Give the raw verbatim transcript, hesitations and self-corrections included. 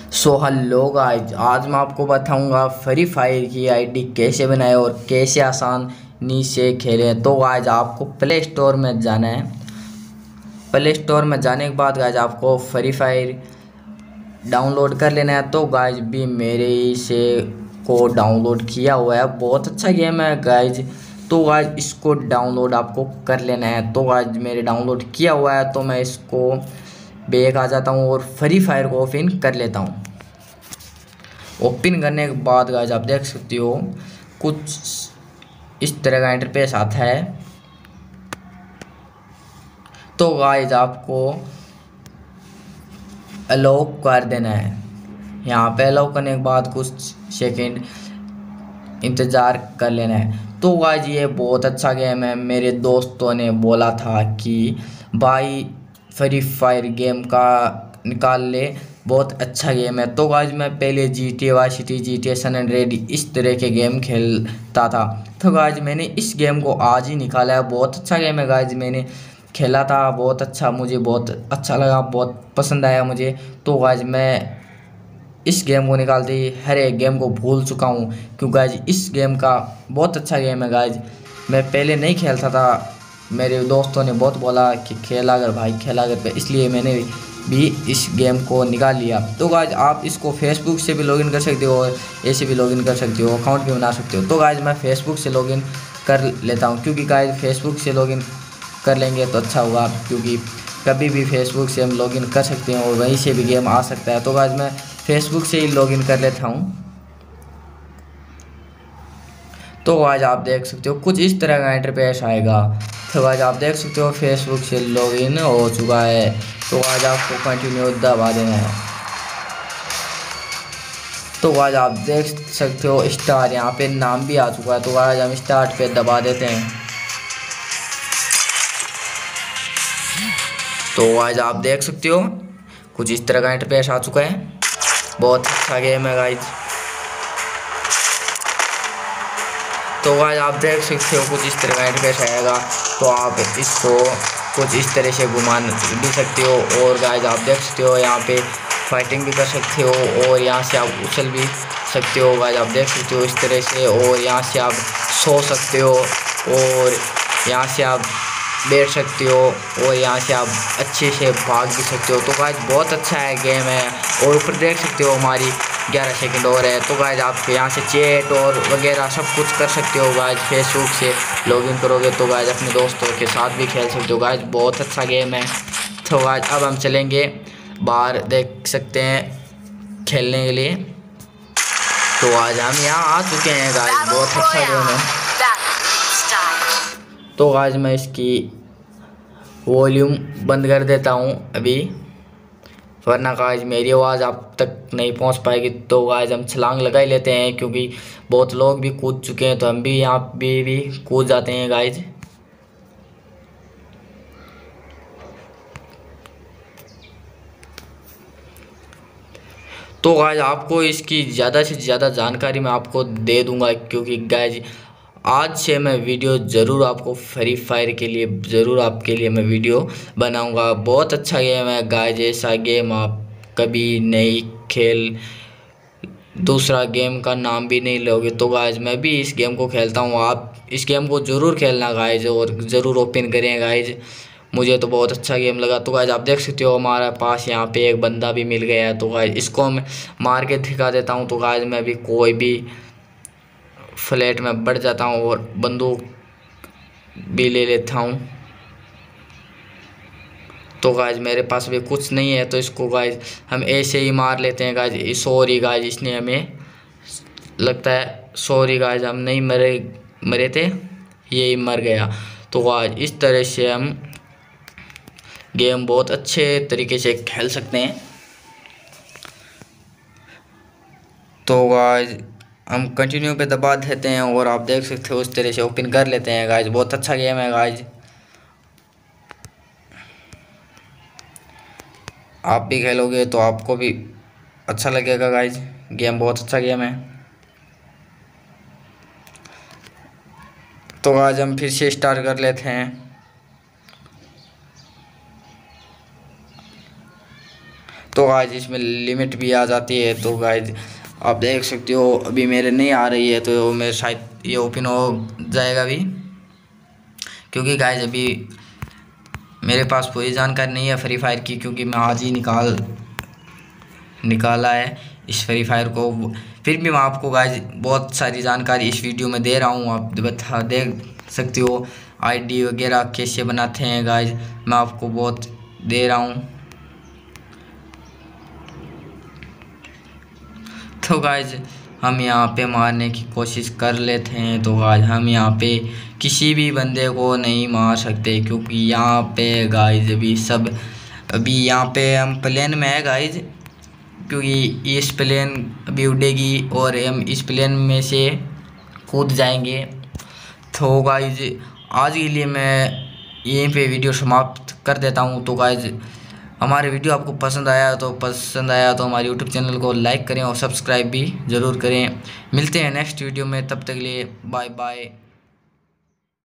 So hello guys, आज मैं आपको बताऊंगा फ्री फायर की आईडी कैसे बनाए और कैसे आसानी से खेलें। तो गाइज आपको प्ले स्टोर में जाना है। प्ले स्टोर में जाने के बाद गाइज आपको फ्री फायर डाउनलोड कर लेना है। तो गाइज भी मेरे से को डाउनलोड किया हुआ है, बहुत अच्छा गेम है गाइज। तो गाइज इसको डाउनलोड आपको कर लेना है। तो गाइज मेरे डाउनलोड किया हुआ है, तो मैं इसको बैक आ जाता हूँ और फ्री फायर को ओपन कर लेता हूँ। ओपन करने के बाद गाइज आप देख सकते हो कुछ इस तरह का इंटरफेस आता है। तो गाइज आपको अलाउ कर देना है। यहाँ पे अलाउ करने के बाद कुछ सेकंड इंतज़ार कर लेना है। तो गाइज ये बहुत अच्छा गेम है। मेरे दोस्तों ने बोला था कि भाई फ्री फायर गेम का निकाल ले, बहुत अच्छा गेम है। तो गाइज मैं पहले G T A vice city, G T A San Andreas इस तरह के गेम खेलता था। तो गाइज मैंने इस गेम को आज ही निकाला है, बहुत अच्छा गेम है गाइज। मैंने खेला था, बहुत अच्छा, मुझे बहुत अच्छा लगा, बहुत पसंद आया मुझे। तो गाइज मैं इस गेम को निकालते ही हर एक गेम को भूल चुका हूँ, क्योंकि गाइज इस गेम का बहुत अच्छा गेम है गाइज। मैं पहले नहीं खेलता था, मेरे दोस्तों ने बहुत बोला कि खेला कर भाई, खेला कर पे, इसलिए मैंने भी इस गेम को निकाल लिया। तो गाइज आप इसको फेसबुक से भी लॉगिन कर सकते हो और ऐसे भी लॉगिन कर सकते हो, अकाउंट भी बना सकते हो। तो गाइज मैं फेसबुक से लॉगिन कर लेता हूँ, क्योंकि गाइज फेसबुक से लॉगिन कर लेंगे तो अच्छा होगा, क्योंकि कभी भी फेसबुक से हम लॉगिन कर सकते हैं और वहीं से भी गेम आ सकता है। तो गाइज मैं फेसबुक से ही लॉगिन कर लेता हूँ। तो आज आप देख सकते हो कुछ इस तरह का इंटरफेस आएगा। तो आज आप देख सकते हो फेसबुक से लॉगिन हो चुका है। तो आज आपको कंटिन्यू दबा देना है। तो आज आप देख सकते हो स्टार, यहाँ पे नाम भी आ चुका है। तो आज हम स्टार्ट पे दबा देते हैं। तो आज आप देख सकते हो कुछ इस तरह का इंटरफेस आ चुका है, बहुत अच्छा गेम है गाइज। तो गाइज आप देख सकते हो कुछ इस तरह का इंटरफेस आएगा। तो आप इसको कुछ इस तरह से घुमा भी सकते हो और गाइज आप देख सकते हो यहाँ पे फाइटिंग भी कर सकते हो और यहाँ से आप उछल भी सकते हो। गाइज आप देख सकते हो इस तरह से, और यहाँ से आप सो सकते हो और यहाँ से आप बैठ सकते हो और यहाँ से आप अच्छे से भाग भी सकते हो। तो गाइज बहुत अच्छा है गेम है। और ऊपर देख सकते हो हमारी ग्यारह सेकंड और है। तो गाइज आप यहाँ से चैट और वगैरह सब कुछ कर सकते हो। गाइज फेसबुक से लॉगिन करोगे तो गाइज अपने दोस्तों के साथ भी खेल सकते हो। गाइज बहुत अच्छा गेम है। तो गाइज अब हम चलेंगे बाहर, देख सकते हैं खेलने के लिए। तो आज हम यहाँ आ चुके हैं गाइज, बहुत अच्छा गेम है। तो गाइज मैं इसकी वॉल्यूम बंद कर देता हूँ अभी, वरना गाइज मेरी आवाज़ आप तक नहीं पहुँच पाएगी। तो गाइज हम छलांग लगा ही लेते हैं, क्योंकि बहुत लोग भी कूद चुके हैं, तो हम भी यहाँ भी, भी कूद जाते हैं गाइज। तो गाइज आपको इसकी ज़्यादा से ज़्यादा जानकारी मैं आपको दे दूंगा, क्योंकि गाइज आज से मैं वीडियो ज़रूर आपको फ्री फायर के लिए ज़रूर आपके लिए मैं वीडियो बनाऊंगा। बहुत अच्छा गेम है गाइज, ऐसा गेम आप कभी नहीं खेल, दूसरा गेम का नाम भी नहीं लोगे। तो गाइज मैं भी इस गेम को खेलता हूँ, आप इस गेम को ज़रूर खेलना गाइज और ज़रूर ओपन करें गाइज, मुझे तो बहुत अच्छा गेम लगा। तो गाइज आप देख सकते हो हमारे पास यहाँ पे एक बंदा भी मिल गया है। तो गाइज इसको मैं मार के दिखा देता हूँ। तो गाइज मैं भी कोई भी फ्लैट में बढ़ जाता हूँ और बंदूक भी ले लेता हूँ। तो गाइज मेरे पास भी कुछ नहीं है, तो इसको गाइज हम ऐसे ही मार लेते हैं गाइज। सॉरी गाइज, इसने हमें लगता है, सॉरी गाइज हम नहीं मरे मरे थे, यही मर गया। तो गाइज इस तरह से हम गेम बहुत अच्छे तरीके से खेल सकते हैं। तो गाइज हम कंटिन्यू पे दबा देते हैं और आप देख सकते हो इस तरह से ओपन कर लेते हैं गाइज। बहुत अच्छा गेम है गाइज, आप भी खेलोगे तो आपको भी अच्छा लगेगा गाइज, गेम बहुत अच्छा गेम है। तो आज हम फिर से स्टार्ट कर लेते हैं। तो गाइज इसमें लिमिट भी आ जाती है। तो गाइज आप देख सकते हो अभी मेरे नहीं आ रही है, तो मेरे शायद ये ओपन हो जाएगा अभी, क्योंकि गाइज अभी मेरे पास कोई जानकारी नहीं है फ्री फायर की, क्योंकि मैं आज ही निकाल निकाला है इस फ्री फायर को। फिर भी मैं आपको गाइज बहुत सारी जानकारी इस वीडियो में दे रहा हूँ। आप बता देख सकते हो आईडी वगैरह कैसे बनाते हैं गाइज, मैं आपको बहुत दे रहा हूँ। तो गाइज हम यहाँ पे मारने की कोशिश कर लेते हैं। तो आज हम यहाँ पे किसी भी बंदे को नहीं मार सकते, क्योंकि यहाँ पे गाइज अभी सब अभी यहाँ पे हम प्लेन में है गाइज, क्योंकि इस प्लेन अभी उड़ेगी और हम इस प्लेन में से कूद जाएंगे। तो गाइज आज के लिए मैं यहीं पे वीडियो समाप्त कर देता हूँ। तो गाइज हमारे वीडियो आपको पसंद आया तो पसंद आया तो हमारे यूट्यूब चैनल को लाइक करें और सब्सक्राइब भी ज़रूर करें। मिलते हैं नेक्स्ट वीडियो में, तब तक के लिए बाय बाय।